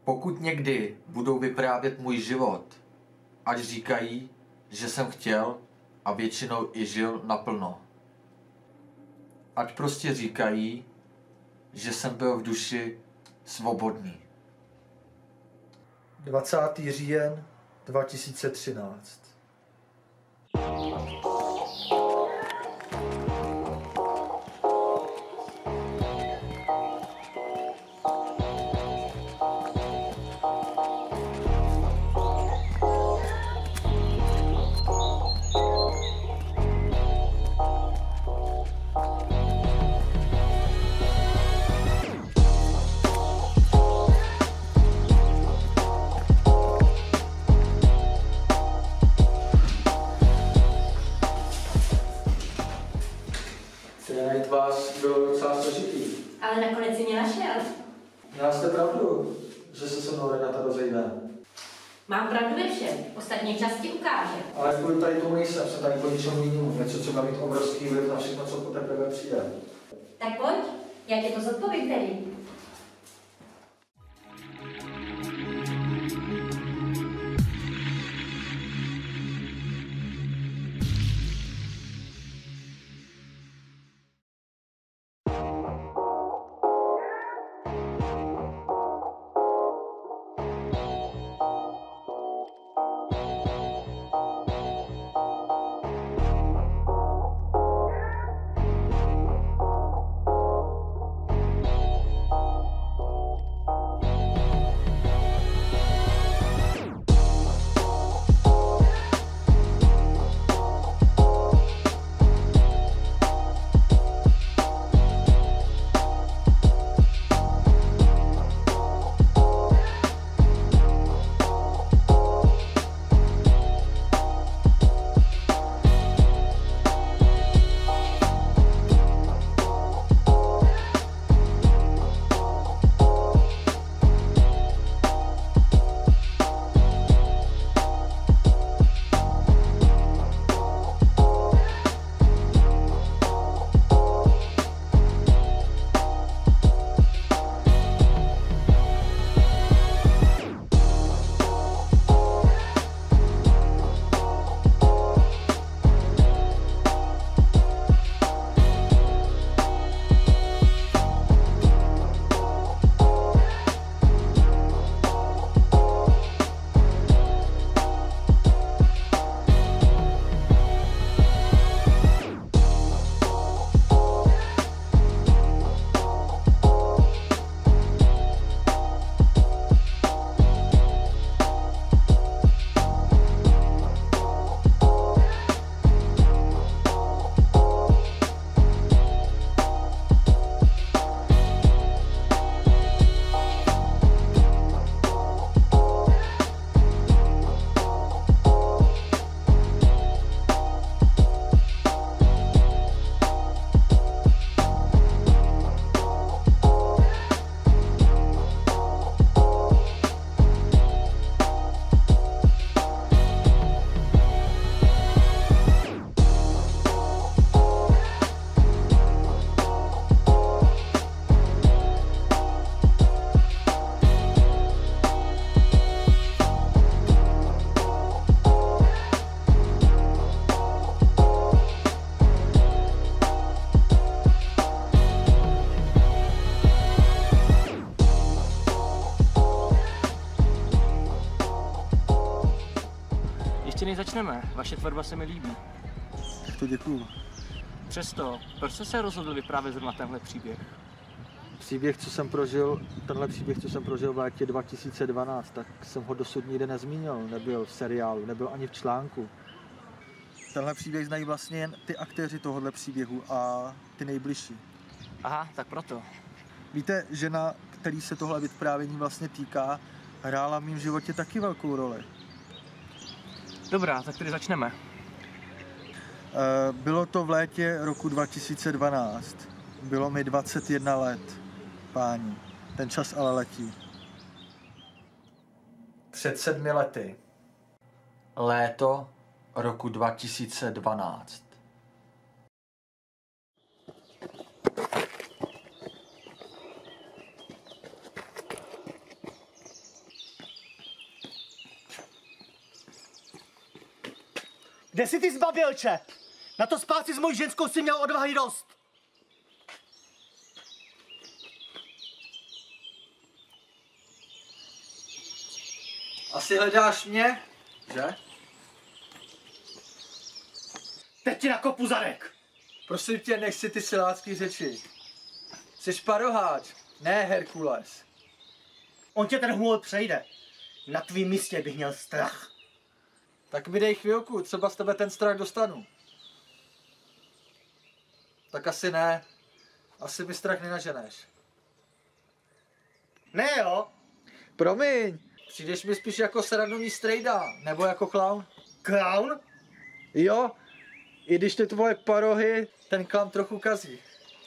Pokud někdy budou vyprávět můj život, ať říkají, že jsem chtěl a většinou i žil naplno. Ať prostě říkají, že jsem byl v duši svobodný. 20. říjen 2013. Najít vás bylo docela složitý. Ale nakonec si mě našel. Měla jste pravdu, že se mnou Renata rozejde. Mám pravdu ve všem, ostatně čas ti ukáže. Ale kvůli tady tomu nejsem, jsem tady po ničemu jinému. Něco, co má mít obrovský vliv na všechno, co po teprve přijde. Tak pojď, já tě to zodpovím tedy. Ještě než začneme, vaše tvorba se mi líbí. Tak to děkuju. Přesto, proč jste se rozhodl vyprávět zrovna tenhle příběh? Tenhle příběh, co jsem prožil v létě 2012, tak jsem ho dosud nikde nezmínil. Nebyl v seriálu, nebyl ani v článku. Tenhle příběh znají vlastně jen ty aktéři tohohle příběhu a ty nejbližší. Aha, tak proto. Víte, žena, který se tohle vyprávění vlastně týká, hrála v mém životě taky velkou roli. Dobrá, tak tedy začneme. Bylo to v létě roku 2012. Bylo mi 21 let, páni. Ten čas ale letí. Před 7 lety. Léto roku 2012. Kde jsi ty zbaběl, čep? Na to spát si s mojí ženskou si měl odvahy dost. Asi hledáš mě, že? Teď ti nakopu zadek. Prosím tě, nechci ty silácký řeči. Jsi paroháč, ne Herkules. On tě ten humor přejde. Na tvým místě bych měl strach. Tak mi dej chvilku, třeba z tebe ten strach dostanu. Tak asi ne. Asi mi strach nenaženeš. Ne jo? Promiň, přijdeš mi spíš jako srandovní strejda, nebo jako klaun. Clown? Jo, i když ty tvoje parohy ten klam trochu kazí.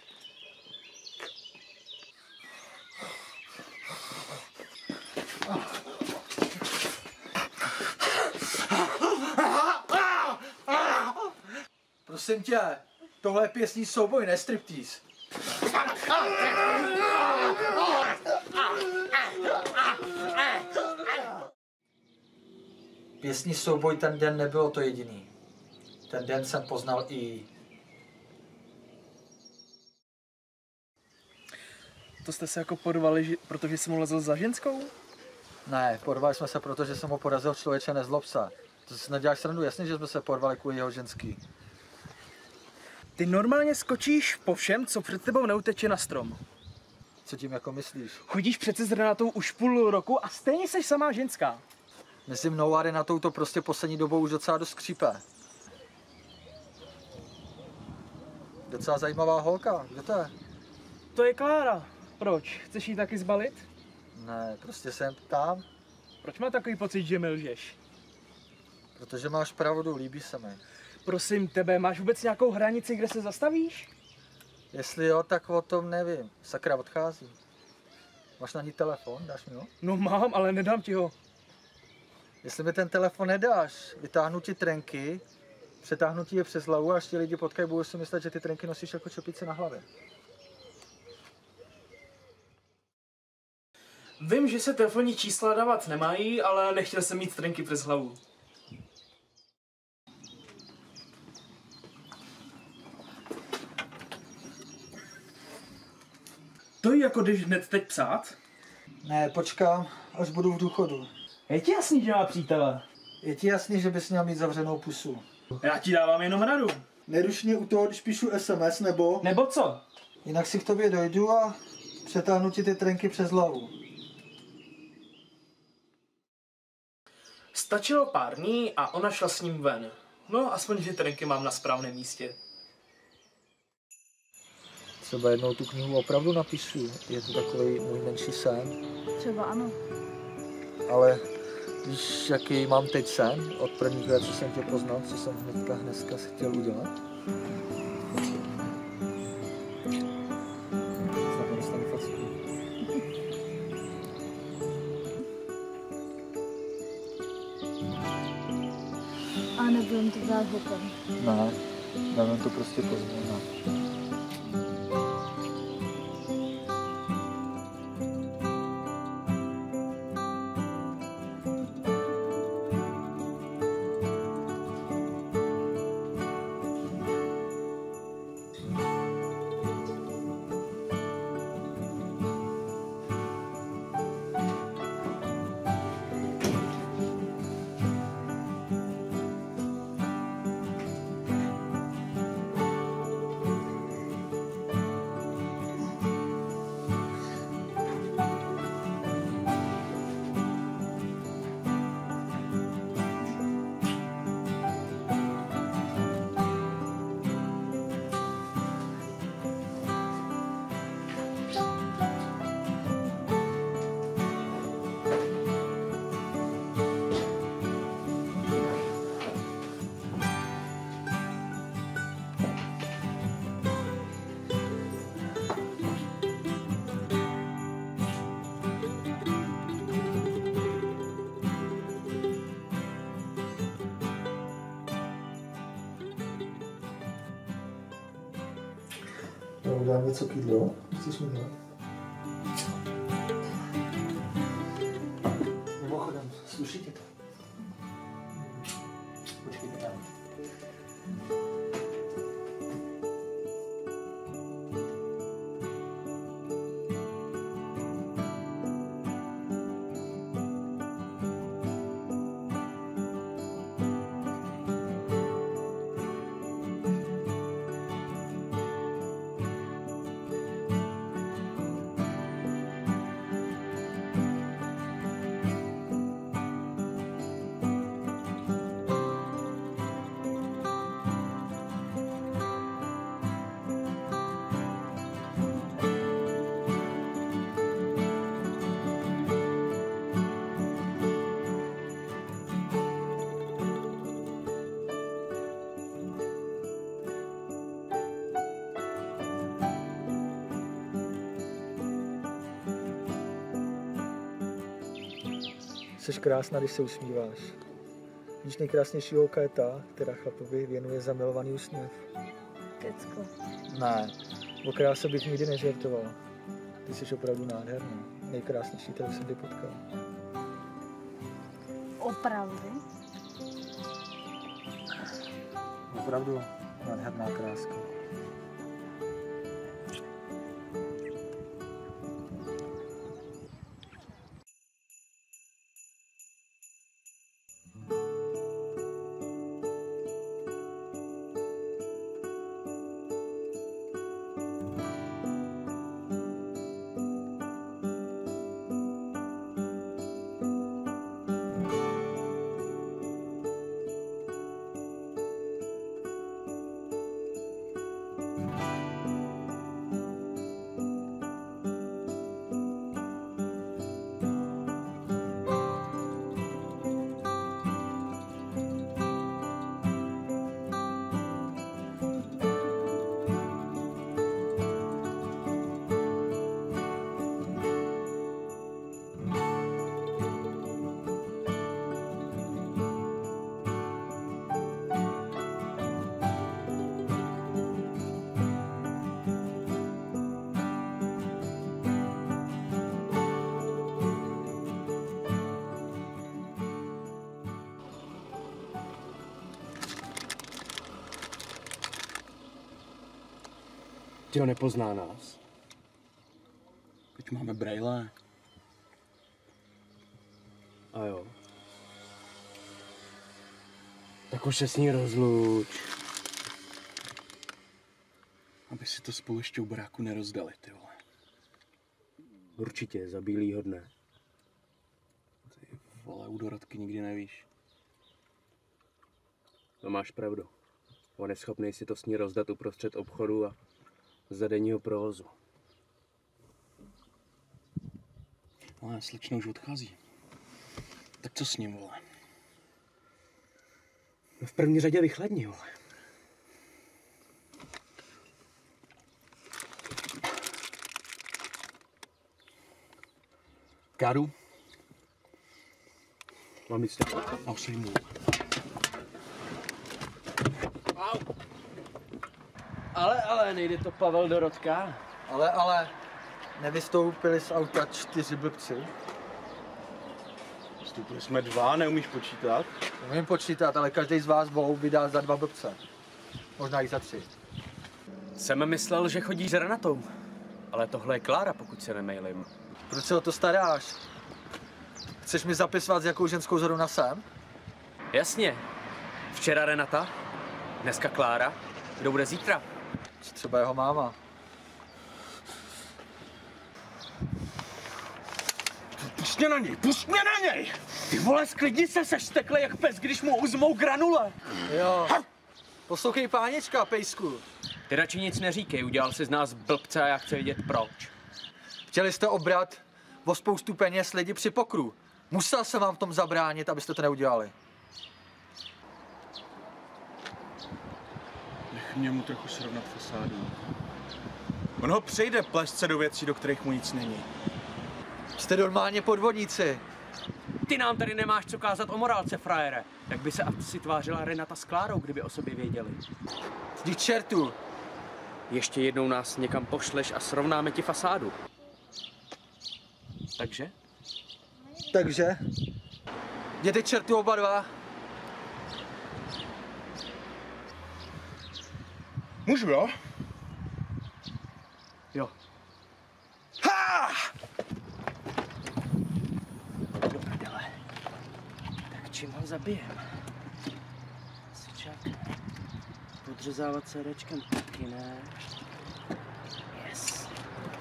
Prosím tě, tohle je pěsní souboj, ne striptease. Pěsní souboj ten den nebylo to jediný. Ten den jsem poznal i... To jste se jako porvali, protože jsem mu lezl za ženskou? Ne, porvali jsme se, protože jsem ho porazil, člověče, nezlob se. To si neděláš srandu, jasně, že jsme se porvali kvůli jeho ženský. Ty normálně skočíš po všem, co před tebou neuteče na strom. Co tím jako myslíš? Chodíš přece s Renatou už půl roku a stejně jsi samá ženská. Mezi mnou a Renatou to prostě poslední dobou už docela dost skřípe. Docela zajímavá holka, kdo to je? To je Klára. Proč? Chceš jí taky zbalit? Ne, prostě jsem tam, Proč má takový pocit, že mi lžeš? protože máš pravdu, líbí se mi. Prosím tebe, máš vůbec nějakou hranici, kde se zastavíš? Jestli jo, tak o tom nevím. Sakra, odchází. Máš na ní telefon, dáš mi ho? No mám, ale nedám ti ho. Jestli mi ten telefon nedáš, vytáhnu ti trenky, přetáhnu ti je přes hlavu a až ti lidi potkají, budou si myslet, že ty trenky nosíš jako čepici na hlavě. Vím, že se telefonní čísla dávat nemají, ale nechtěl jsem mít trenky přes hlavu. To jako když hned teď psát? Ne, počkám, až budu v důchodu. Je ti jasný, že má přítele? Je ti jasný, že bys měl mít zavřenou pusu. Já ti dávám jenom radu. Neruš mě u toho, když píšu SMS, nebo? Nebo co? Jinak si k tobě dojdu a přetáhnu ti ty trenky přes hlavu. Stačilo pár dní a ona šla s ním ven. No, aspoň, že trenky mám na správném místě. Třeba jednou tu knihu opravdu napíšu. Je to takový můj menší sen. Třeba ano. Ale víš, jaký mám teď sen? Od prvních let, co jsem tě poznal, co jsem dneska si chtěl udělat? Znamená dostanu facku. A nebudem to brát hokem. Ne, nevím to prostě poznat. Dám něco k jídlu. Chceš mi dát? Mimochodem, sluší tě to? Počkejte tam. Jsi krásná, když se usmíváš. Víš, nejkrásnější holka je ta, která chlapovi věnuje zamilovaný úsměv. Kecko. Ne, o kráse bych nikdy nežertoval. Ty jsi opravdu nádherná. Nejkrásnější, kterou jsem kdy potkal. Opravdu? Opravdu nádherná kráska. Ty ho nepozná nás. Teď máme brejle. A jo. Tak už se s ní rozluč. Aby si to spolu ještě u baráku nerozdali, ty vole. Určitě, za bílýho dne. Ty vole, u Dorotky nikdy nevíš. No máš pravdu. On je schopný si to s ní rozdat uprostřed obchodu a za denního provozu. Ale slečna už odchází. Tak co s ním, vole? No v první řadě vychladni, vole. Káru? Mám nic takového. A už se jim mluv. Ale, nejde to Pavel Dorotka. Ale, nevystoupili z auta 4 blbci. Vstoupili jsme 2, neumíš počítat? Umím počítat, ale každý z vás dvou vydá za 2 blbce. Možná i za 3. Jsem myslel, že chodíš s Renatou. Ale tohle je Klára, pokud se nemejlím. Proč se o to staráš? Chceš mi zapisovat, s jakou ženskou zrovna jsem? Jasně. Včera Renata, dneska Klára. Kdo bude zítra? Třeba jeho máma. Pusť mě na něj, pusť mě na něj! Ty vole, sklidni se, seš stekle jak pes, když mu uzmou granule. Jo. Poslouchej pánička, pejsku. Ty radši nic neříkej, udělal si z nás blbce a já chci vědět proč. Chtěli jste obrat o spoustu peněz lidi při pokru. Musel jsem vám v tom zabránit, abyste to neudělali. Nech mě mu trochu srovnat fasádu. On ho přejde, plést se do věcí, do kterých mu nic není. Jste normálně podvodníci. Ty nám tady nemáš co kázat o morálce, frajere. Jak by se asi tvářila Renata s Klárou, kdyby o sobě věděli? Vždyť čertu. Ještě jednou nás někam pošleš a srovnáme ti fasádu. Takže? Takže? Jděte čertu oba dva. Můžu, jo? Jo. Do prdele. Tak čím ho zabijem? Sičák. Podřezávat CDčkem taky ne. Yes.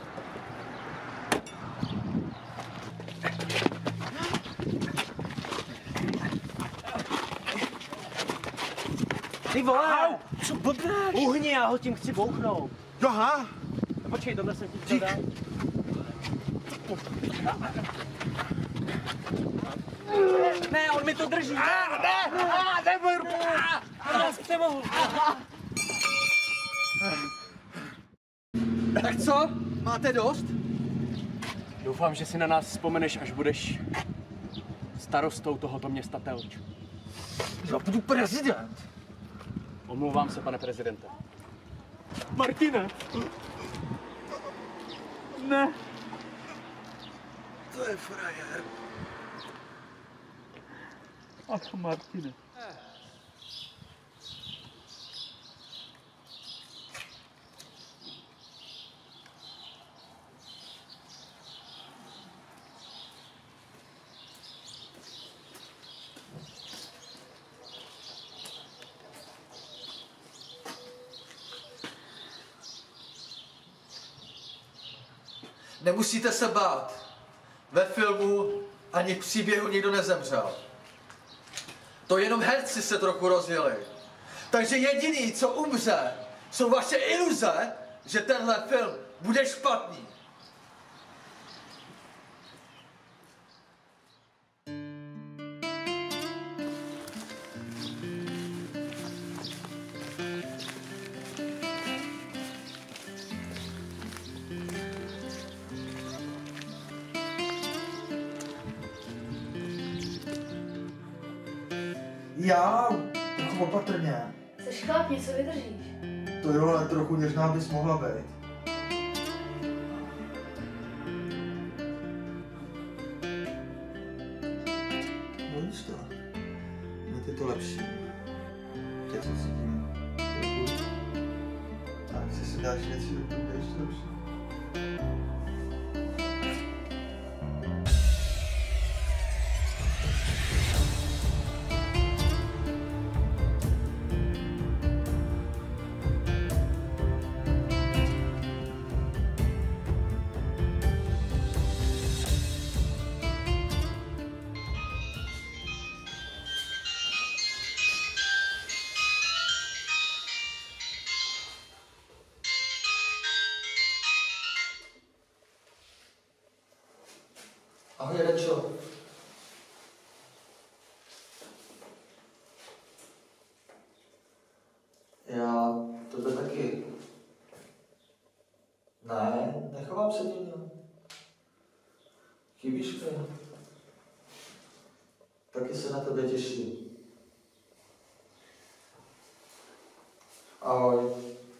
Ty vole! Co blbnáš? Uhni, já ho tím chci bouchnout. Aha! No, počkej, tohle jsem ti chtěl dát. Ne, on mi to drží. Nemohu. Tak co? Máte dost? Doufám, že si na nás vzpomeneš, až budeš starostou tohoto města Telč. Já budu prezident. Omlouvám se, pane prezidente. Martine! Ne! To je frajer. Ach, Martine. Nemusíte se bát. Ve filmu ani v příběhu nikdo nezemřel. To jenom herci se trochu rozjeli. Takže jediný, co umře, jsou vaše iluze, že tenhle film bude špatný. Já, trochu opatrně. Jsi chlap, něco vydržíš. To jo, ale trochu něžná bys mohla být. No víš to. Mít je to lepší. Tě co cítím. Tak si dáš věci, to bude ještě lepší. Ahoj, Rečo. Já tebe taky. Ne, nechovám se divně. Chybíš mi. Taky se na tebe těším. Ahoj.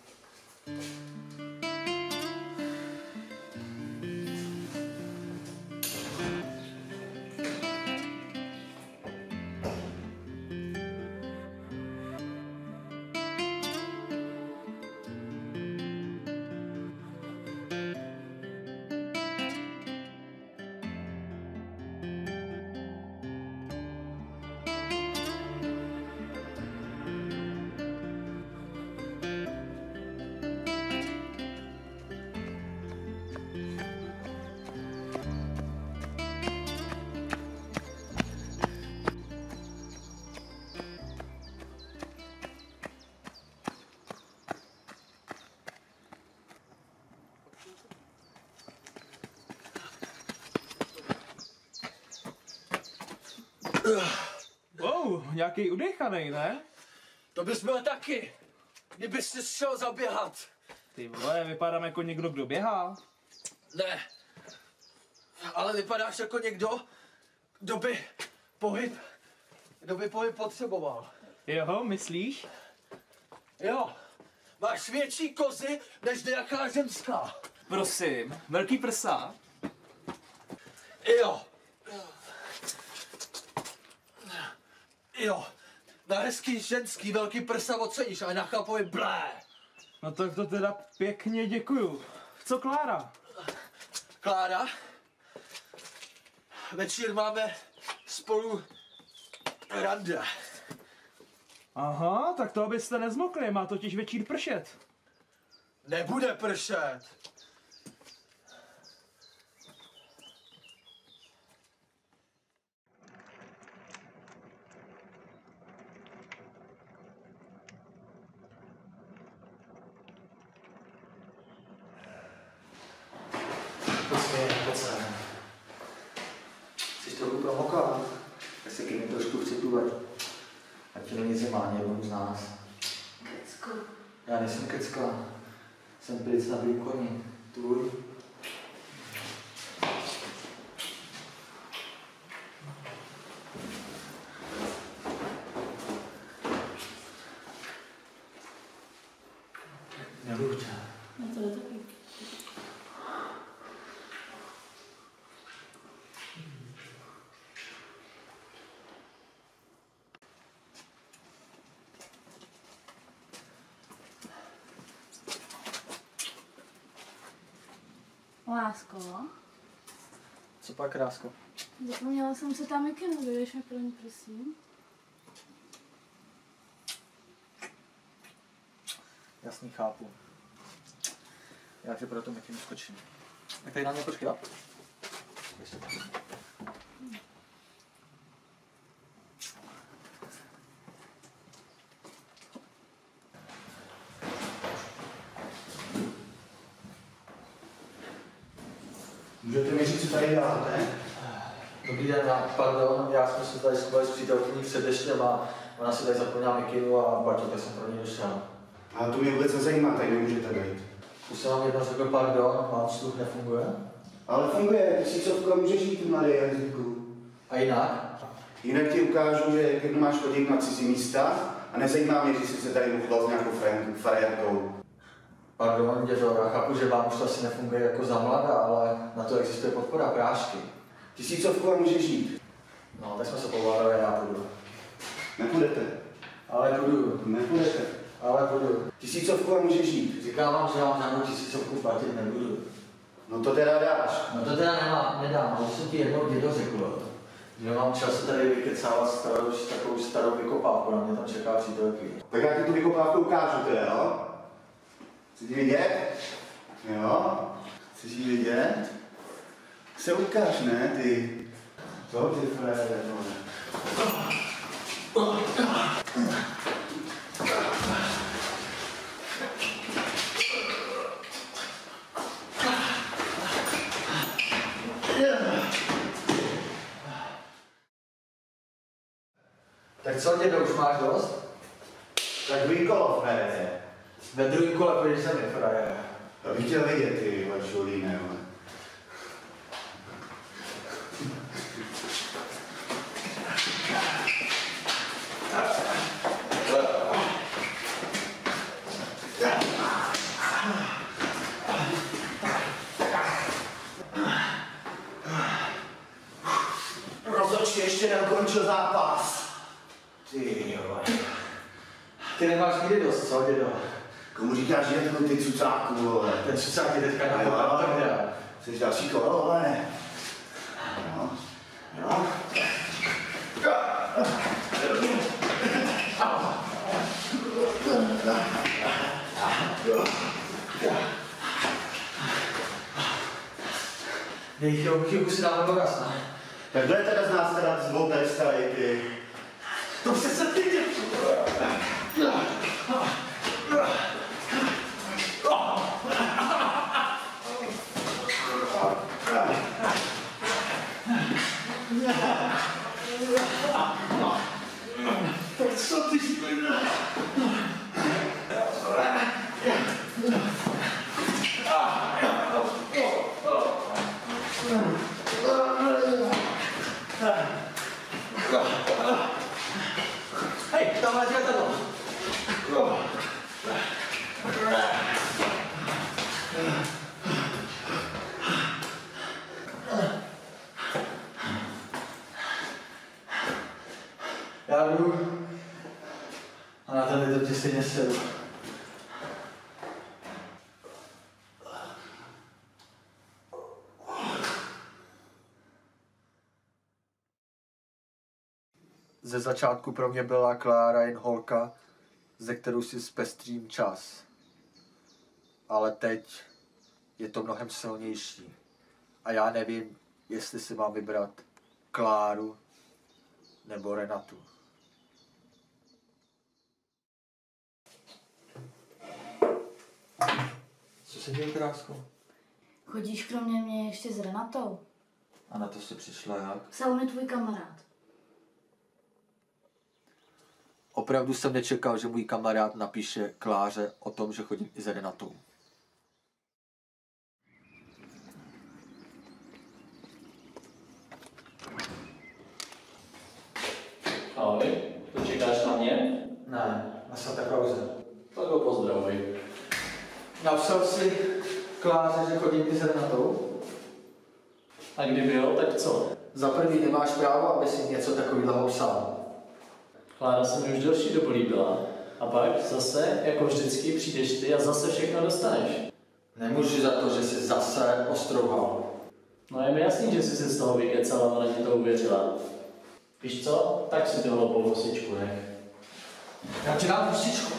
Wow, nějaký udechanej, ne? To bys byl taky, kdybys si šel zaběhat. Ty vole, vypadám jako někdo, kdo běhá. Ne, ale vypadáš jako někdo, kdo by pohyb potřeboval. Jo, myslíš? Jo, máš větší kozy, než nějaká ženská. Prosím, velký prsa. Jo. Jo, na hezký ženský velký prsa oceníš, ale na chlapovi blé. No tak to teda pěkně děkuju. Co Klára? Klára, večer máme spolu rande. Aha, tak to abyste nezmokli, má totiž večír pršet. Nebude pršet. Pojď sem. Jsi trochu promoklá. Tak se ke mně trošku připluvaj. Ať ti není zima, někomu z nás. Kecku. Já nejsem kecka. Jsem plic na tvým koni. Tvůj. Miluju tě. No to jde taky. Lásko, Co pak, krásko? zapomněla jsem se tam mikinu, vyjdeš mi pro ní, prosím. Jasný, chápu. Já ti pro to mikinu skočím. Tak tady na mě počkej. Můžete mi říct, co tady děláte? Dobrý den, pardon, já jsme se tady schovali s přítelkyní před deštěm a ona si tady zapomněla mikinu a Baťo, tak jsem pro ní došel. Ale to mě vůbec nezajímá, tady nemůžete být. Už jsem vám jednou řekl pardon, mám sluch nefunguje. Ale funguje, tisícovka může žít, mladý jazyku. A jinak? Jinak ti ukážu, že jedno máš chodit na cizí místa a nezajímá mě, že jsi se tady uchlal s nějakou frajerkou. Pardon, dědo, já chápu, že vám už to asi nefunguje jako za mladá, ale na to existuje podpora prášky. Tisícovku a může žít. No, tak jsme se povládali, já půjdu. Nepůjdete. Ale půjdu. Nepůjdete. Ale půjdu. Tisícovku a může žít. Říkám vám, že vám žádnou tisícovku platit nebudu. No to teda dáš. No to teda nedám, ale jsem ti jednou dědo řekl, že mám čas se tady vykecávat takovou starou vykopávku, na mě tam čeká přítelky. Tak já ti tu vykopávku ukážu teda, jo? Chceš ji vidět? Jo? Chceš ji vidět? Se ukáž, ne, ty? Co ty frére, vole? Tak co, dědo, už máš dost? Tak druhý kolo, frére. Ve druhém kole půjdeš se mi, frajere. Já bych chtěl vidět, ty vašulíne, vole. Rozhodčí ještě neukončil zápas. Ty vole. Ty nemáš nikdy dost, co, dědo? Komu říkáš, že je to ty cucáku, vole? Ten cucák je teďka na kopem, tak dělá. Jsi další kolo, vole? Jo. Jo. Dej chvilku si dáme doraz, ne? Tak kdo je teda z nás teda zvou tady starý, ty? To se ty děti. Tak co ty špina? Hej, tam máš letadlo. Já jdu a na ten to ti stejně sedu. Ze začátku pro mě byla Klára jen holka, ze kterou si zpestřím čas. Ale teď je to mnohem silnější. A já nevím, jestli si mám vybrat Kláru nebo Renatu. Co se děje, krásko? Chodíš kromě mě ještě s Renatou? A na to jsi přišla jak? Saul je tvůj kamarád. Opravdu jsem nečekal, že můj kamarád napíše Kláře o tom, že chodím i za Renatou. Ahoj, to čekáš na mě? Ne, na Santa Clause. Tak ho pozdravuj. Napsal si Kláře, že chodím ty s Renatou? A kdyby jo, tak co? Za prvý nemáš právo, aby si něco takového psal. Klára se mi už delší dobu líbila. A pak zase, jako vždycky, přijdeš ty a zase všechno dostaneš. Nemůžu za to, že jsi zase ostrouhal. No je mi jasný, že jsi si z toho vykecala, ale ti to uvěřila. Víš co? Tak si tu hloupou husičku nech. Já ti dám husičku.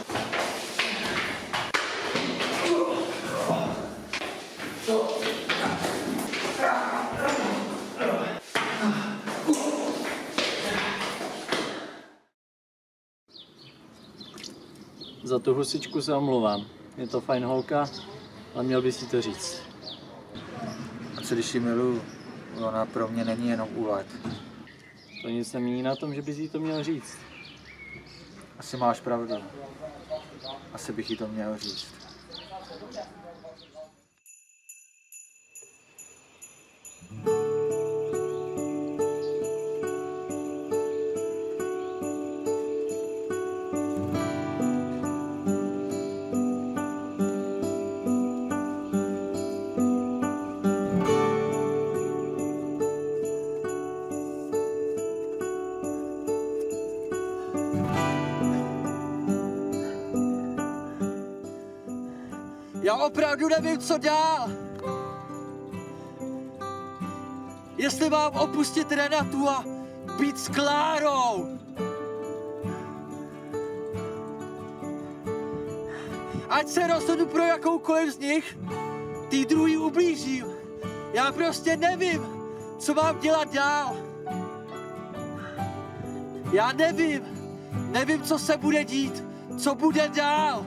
Za tu husičku se omluvám. Je to fajn holka, ale měl bys si to říct. A co když ji miluju? Ona pro mě není jenom úlet. To nic nemění na tom, že bys jí to měl říct. Asi máš pravdu. Asi bych jí to měl říct. Já opravdu nevím, co dál. Jestli mám opustit Renatu a být s Klárou. Ať se rozhodnu pro jakoukoliv z nich, ty druhý ublížím. Já prostě nevím, co mám dělat dál. Já nevím. Nevím, co se bude dít, co bude dál.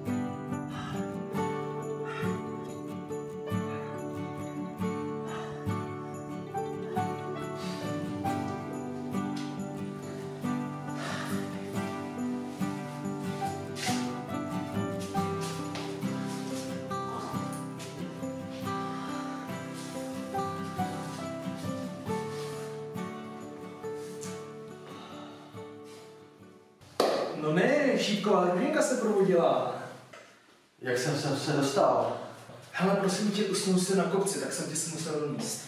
No ne, šípková rodinka se probudila. Jak jsem sem se dostal? Hele, prosím tě, usnul jsi na kopci, tak jsem tě si musel doníst.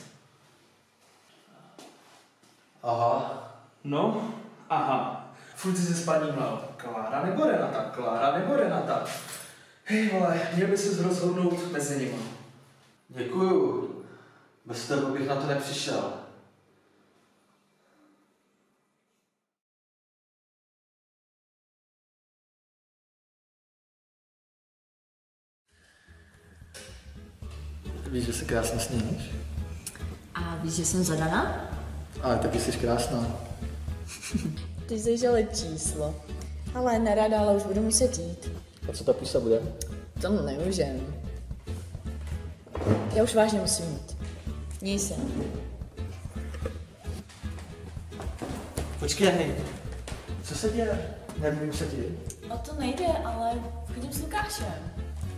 Aha. No, aha. Furt jsi se spaním mlel. Klára nebo Renata, Klára nebo Renata. Hej vole, měl by ses rozhodnout mezi nimi. Děkuju. Bez toho bych na to nepřišel. Víš, že se krásně sníš? A víš, že jsem zadaná? Ale taky jsi krásná. Ty jsi ale číslo. Ale nerada, ale už budu muset jít. A co ta pusa bude? To nemůžem. Já už vážně musím jít. Měj se. Počkej, co se děje? Nemůžu se ti. O to nejde, ale chodím s Lukášem.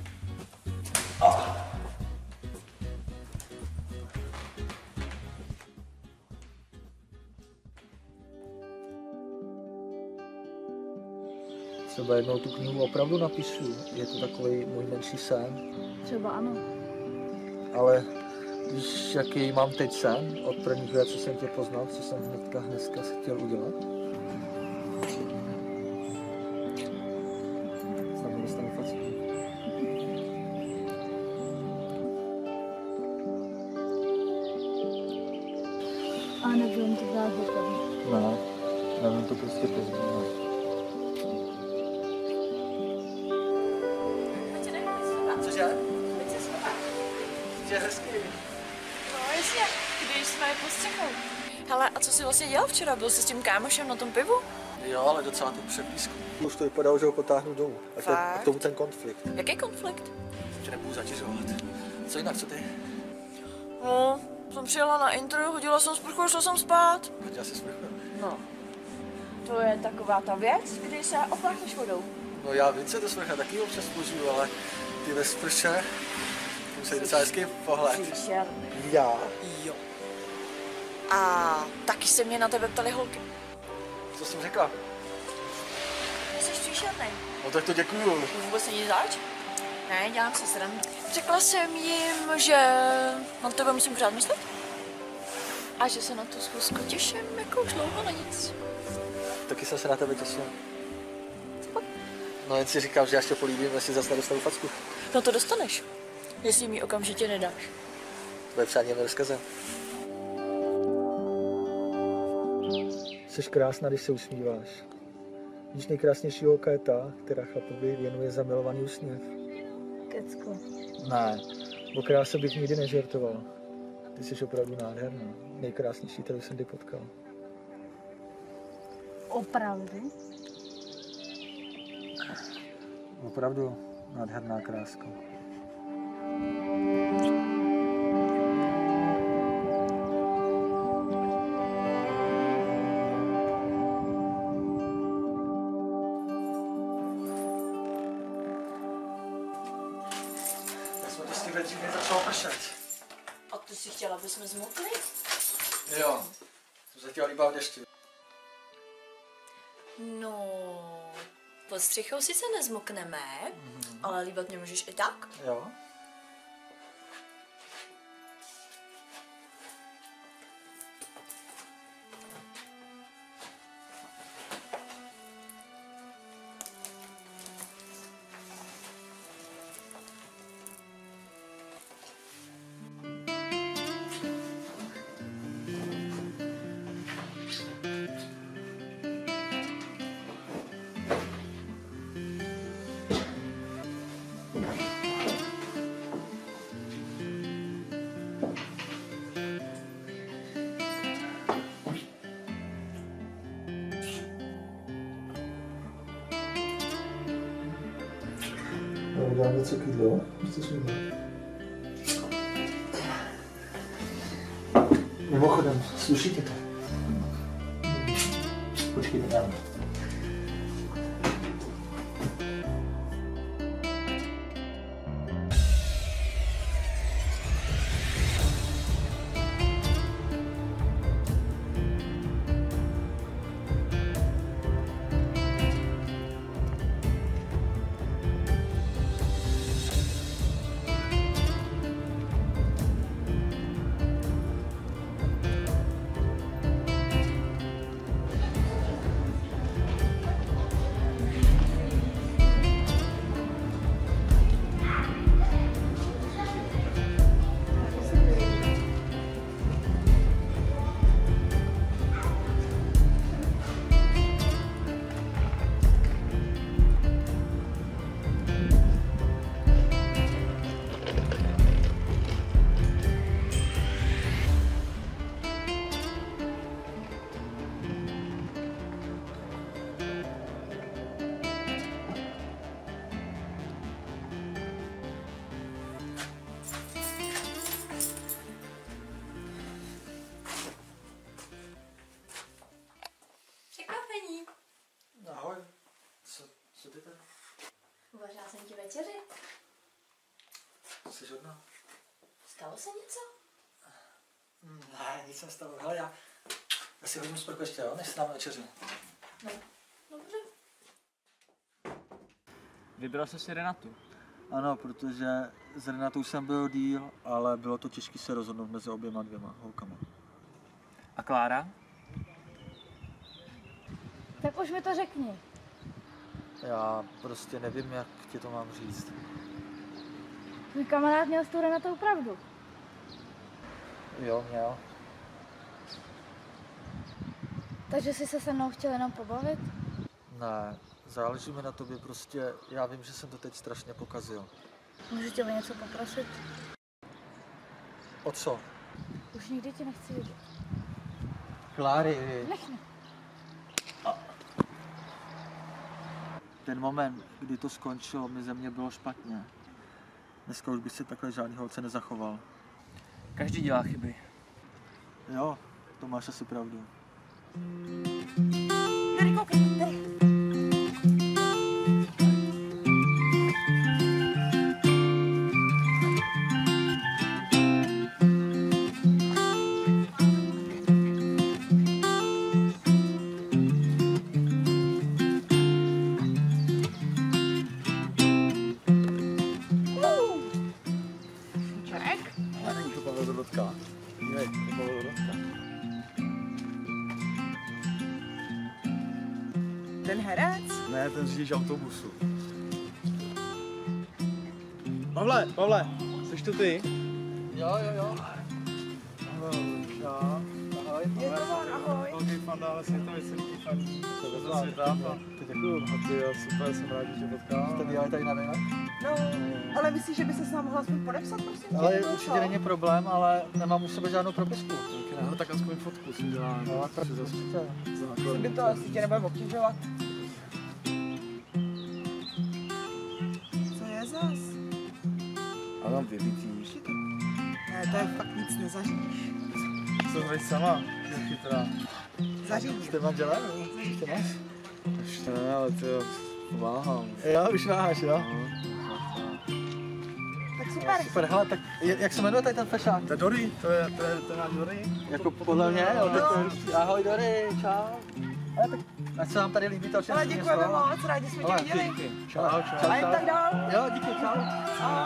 Třeba jednou tu knihu opravdu napíšu. Je to takový můj menší sen. Třeba ano. Ale víš, jaký mám teď sen? Od první chvíle, co jsem tě poznal, co jsem dneska chtěl udělat? Snad mi dostane facku. A nebudem to dát dopadnout. Ne, nevím to prostě poznat. Cože? Je hezký. No jasně, když jsme pod střechou. Hele, a co jsi vlastně dělal včera? Byl jsi s tím kámošem na tom pivu? Jo, ale docela to přeblízko. Už to vypadalo, že ho potáhnu dolů. A k tomu ten konflikt. Jaký konflikt? Tě nebudu zatěžovat. Co jinak, co ty? No, jsem přijela na intro, hodila jsem sprchu a šla jsem spát. Hodila jsi sprchu? No. To je taková ta věc, kdy se opláchneš vodou. No já vím, co je to sprcha, taky občas použiju, ale ty ve sprše musí docela hezký pohled. Příšerný. Já? Jo. A taky se mě na tebe ptali holky. Co jsem řekla? Jsi příšerný. No tak to děkuju. To vůbec není zač? Ne, dělám si srandu. Řekla jsem jim, že na tebe musím pořád myslet. A že se na tu schůzku těším, jako už dlouho na nic. Taky jsem se na tebe těšil. No jen si říkám, že já ještě políbím, jestli zase nedostanu facku. No to dostaneš, jestli mi okamžitě nedáš. To je přání mě rozkazem. Jsi krásná, když se usmíváš. Víš, nejkrásnější holka je ta, která chlapovi věnuje zamilovaný úsměv. Kecko. Ne, o kráse bych nikdy nežertoval. Ty jsi opravdu nádherná. Nejkrásnější, kterou jsem kdy potkal. Opravdu? Opravdu nádherná kráska. Jsme to s tím dřív nezačalo pršet. A ty si chtěla, aby jsme zmokli? Jo, jsem se chtěl líbat v dešti. No, pod střechou sice nezmokneme, ale líbat mě můžeš i tak. Jo. Dám něco k jídlu, co jsme měli. Mimochodem, slušíte to? Počkejte tam. Překvapení. Ahoj. Co ty tady? Uvařila jsem ti večeři. Jsi hodná? Stalo se něco? Ne, nic se nestalo. Hele, já si hodím sprchu ještě, jo, než si dáme večeři. No, dobře. Vybral jsi si Renatu. Ano, protože s Renatou jsem byl díl, ale bylo to těžké se rozhodnout mezi oběma dvěma holkama. A Klára? Tak už mi to řekni. Já prostě nevím, jak ti to mám říct. Tvůj kamarád měl s tou Renatou pravdu. Jo, měl. Takže jsi se se mnou chtěl jenom pobavit? Ne, záleží mi na tobě prostě. Já vím, že jsem to teď strašně pokazil. Můžu tě o něco poprosit? O co? Už nikdy tě nechci vidět. Kláry. Nech mě. Ten moment, kdy to skončilo, mi ze mě bylo špatně. Dneska už bych si takhle žádný holce nezachoval. Každý dělá chyby. Jo, to máš asi pravdu. Tady koukej, tady. ten řidič autobusu. Pavle, jsi to ty? Jo. Ahoj. Je to on, ahoj. Velký fanda, ale světový celý fan. To světa. Ty děkuju. A ty jo, super, jsem rád, že tě potkám. Jste dělali tady na vina? No, ale myslíš, že by se s námi mohla aspoň podepsat, prosím? Ale určitě není problém, ale nemám u sebe žádnou propisku. No tak aspoň fotku si dělám. No, tak zase. Myslím by to, jestli tě nebude obtěžovat. Co je zas? A mám vybitý. Ne, to je fakt nic nezařídíš. Co jsi sama? Je chytrá. Zařídí. Jste manželé? Ještě máš? Ještě ne, ale ty jo, váhám. Jo, už váháš, jo? Tak super. Super, hele, tak jak se jmenuje tady ten fešák? To je Dory, to je náš Dory. Jako podle mě, jo, tak ahoj Dory, čau. Ale tak, ať se vám tady líbí to, Ale děkujeme moc, rádi jsme tě viděli. Čau. A jen tak dál. Jo, díky, čau. Ahoj.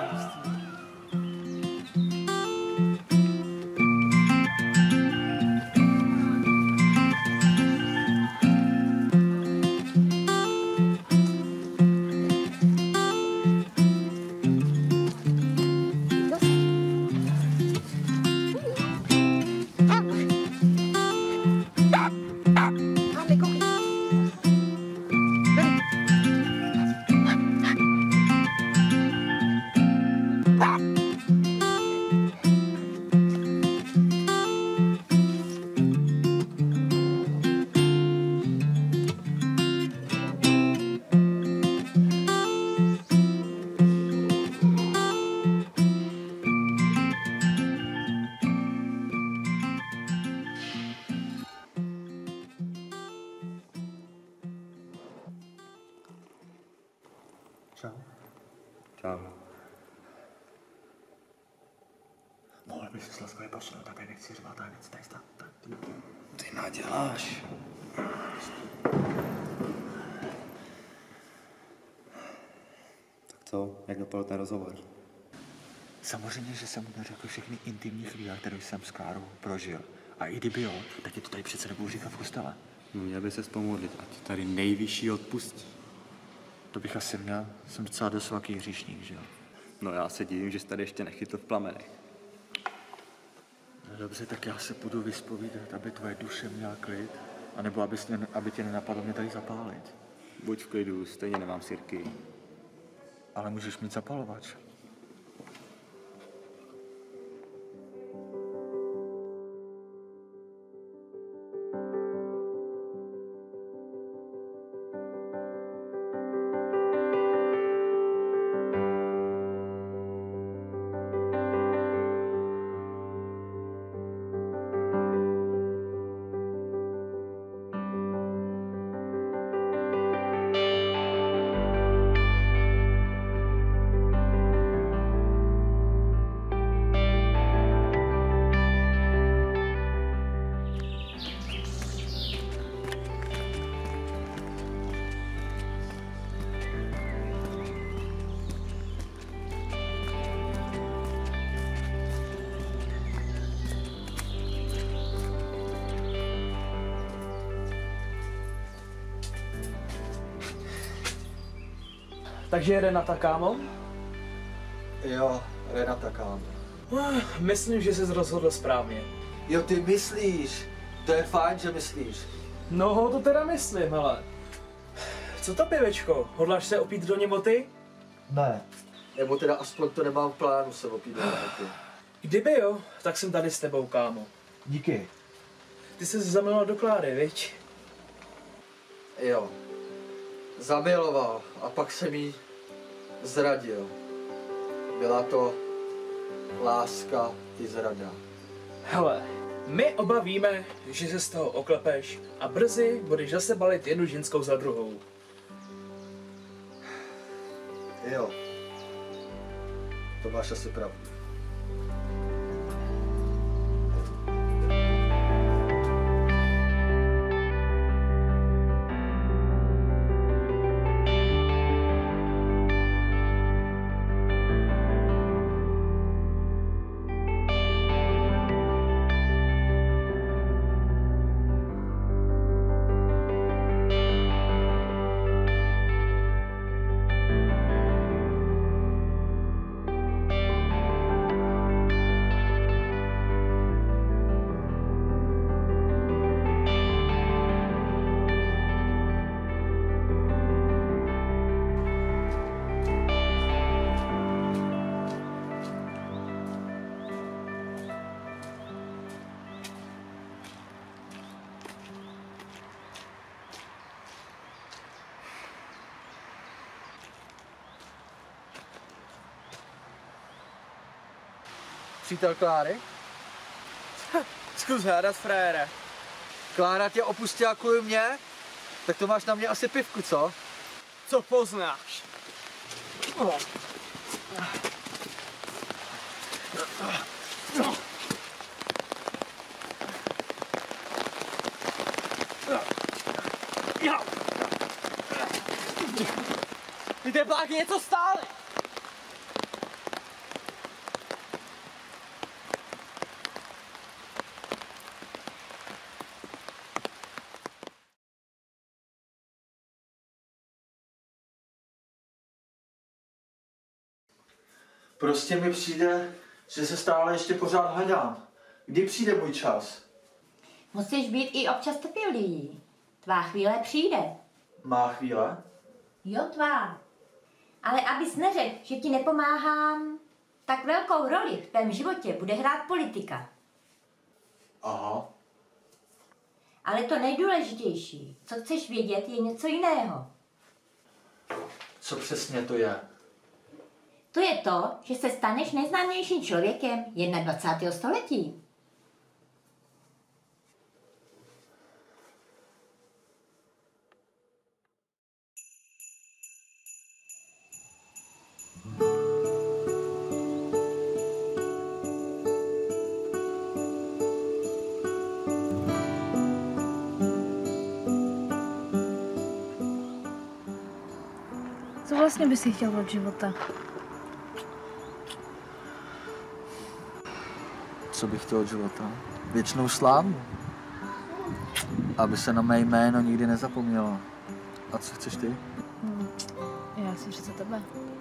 Čau. Čau. Mohl bys si laskavě posunout, tady nechci řvat, tady nechci tady stát. Ty naděláš. Tak co, jak dopadl ten rozhovor? Samozřejmě, že jsem mu neřekl všechny intimní chvíle, které jsem s Klárou prožil. A i kdyby jo, tak ti to tady přece nebudu říkat v kostele. No, měl by ses pomodlit, ať ti tady nejvyšší odpustí. To bych asi měl. Jsem docela dost velký hříšník, že jo? No já se divím, že jsi tady ještě nechytl v plamenech. No dobře, tak já se půjdu vyspovídat, aby tvoje duše měla klid, anebo aby tě nenapadlo mě tady zapálit. Buď v klidu, stejně nemám sirky. Ale můžeš mít zapalovač. Takže Renata, kámo? Jo, Renata, kámo. Myslím, že jsi rozhodl správně. Jo, ty myslíš. To je fajn, že myslíš. No, to teda myslím, hele. Co to, pěvečko? Hodláš se opít do němoty? Ne. Nebo teda aspoň to nemám v plánu se opít do němoty. Kdyby jo, tak jsem tady s tebou, kámo. Díky. Ty jsi zamiloval do Kláry, viď? Jo. Zamiloval a pak jsem jí zradil. Byla to láska i zrada. Hele, my oba víme, že se z toho oklepeš a brzy budeš zase balit jednu ženskou za druhou. Jo. To máš asi pravdu. přítel Kláry? Zkus hádat, frajere. Klára tě opustila kvůli mě? Tak to máš na mě asi pivku, co? Co poznáš? Ty tepláky něco stály! Prostě mi přijde, že se stále ještě pořád hledám. Kdy přijde můj čas? Musíš být i občas trpělivý. Tvá chvíle přijde. Má chvíle? Jo, tvá. Ale abys neřekl, že ti nepomáhám, tak velkou roli v tvém životě bude hrát politika. Aha. Ale to nejdůležitější, co chceš vědět, je něco jiného. Co přesně to je? To je to, že se staneš nejznámějším člověkem 21. století. Co vlastně bys si chtěl od života? Co bych chtěl od života? Věčnou slávu. Aby se na mé jméno nikdy nezapomnělo. A co chceš ty? Já jsem přece tebe.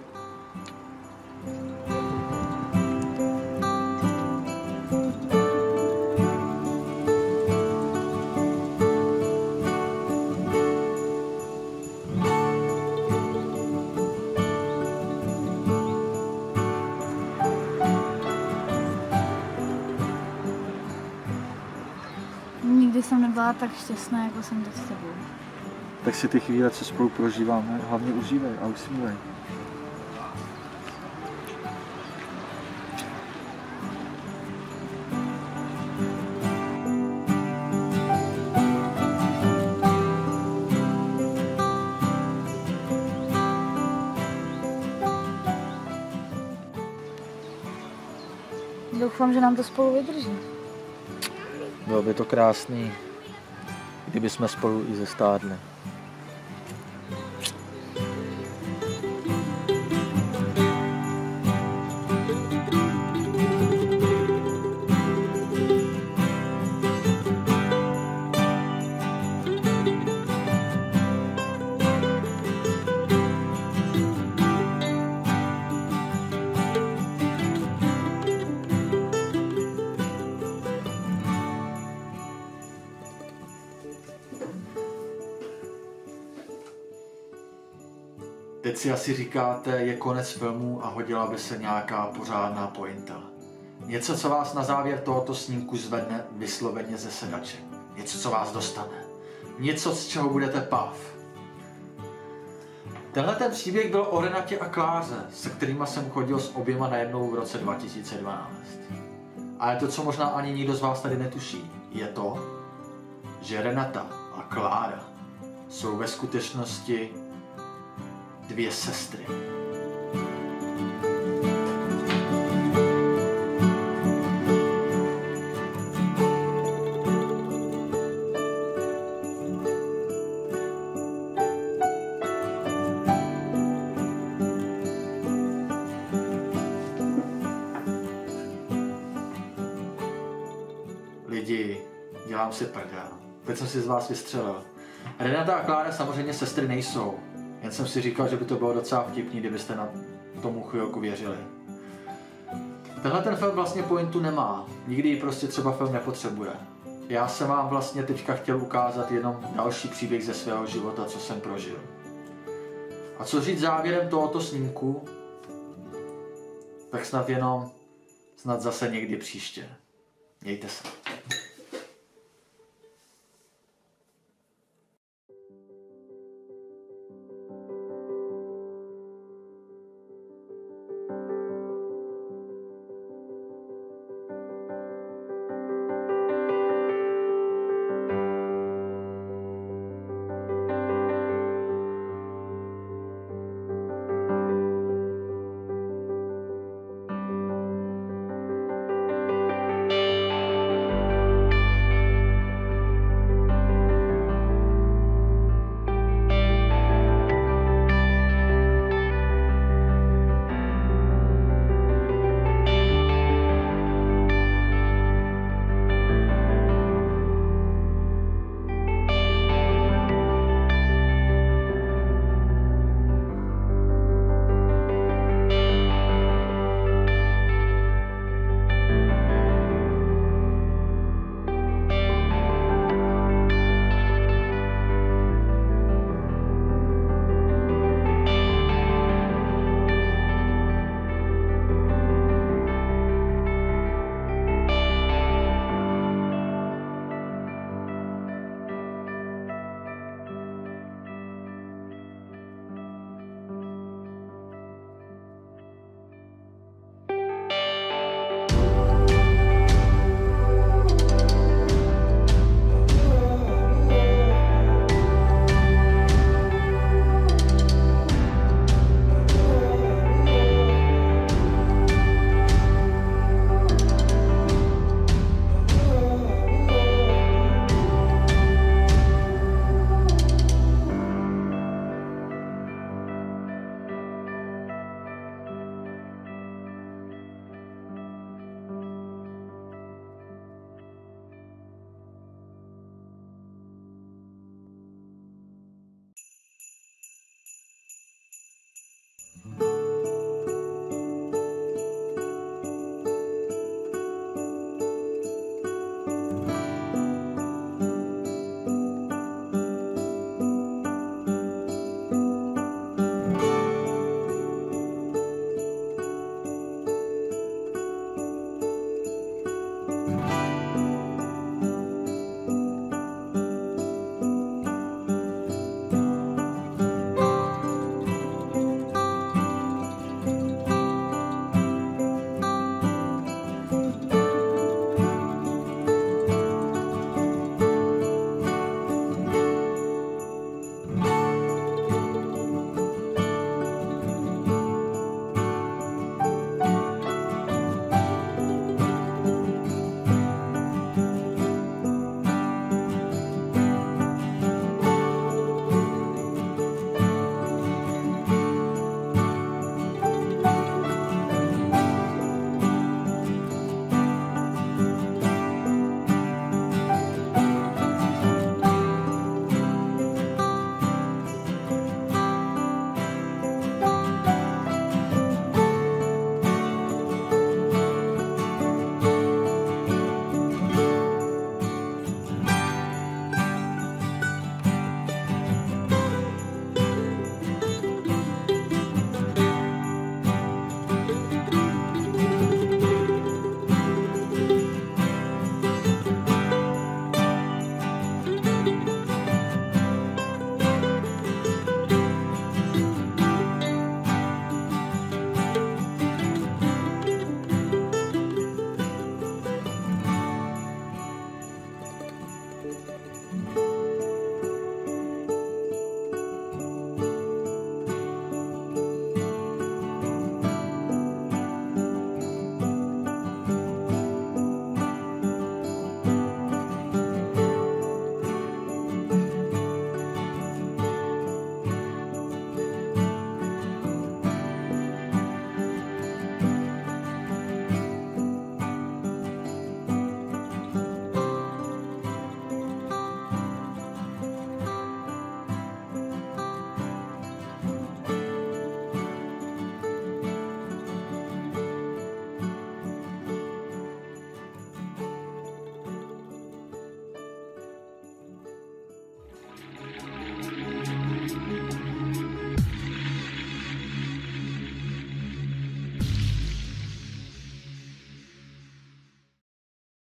Nikdy jsem nebyla tak šťastná, jako jsem teď s tebou. Tak si ty chvíle, co spolu prožíváme, hlavně užívej a usmívej. Doufám, že nám to spolu vydrží. Bylo by to krásný, kdyby jsme spolu i zestárli. Teď si asi říkáte, je konec filmu a hodila by se nějaká pořádná pointa. Něco, co vás na závěr tohoto snímku zvedne vysloveně ze sedače. Něco, co vás dostane. Něco, z čeho budete pav. Tenhle ten příběh byl o Renatě a Kláře, se kterýma jsem chodil s oběma najednou v roce 2012. Ale to, co možná ani nikdo z vás tady netuší, je to, že Renata a Klára jsou ve skutečnosti dvě sestry. Lidi, dělám si prdel. Teď jsem si z vás vystřelil. Renata a Klára samozřejmě sestry nejsou. Jen jsem si říkal, že by to bylo docela vtipný, kdybyste na tomu chvilku věřili. Tenhle ten film vlastně pointu nemá. Nikdy ji prostě třeba film nepotřebuje. Já jsem vám vlastně teďka chtěl ukázat jenom další příběh ze svého života, co jsem prožil. A co říct závěrem tohoto snímku? Tak snad zase někdy příště. Mějte se.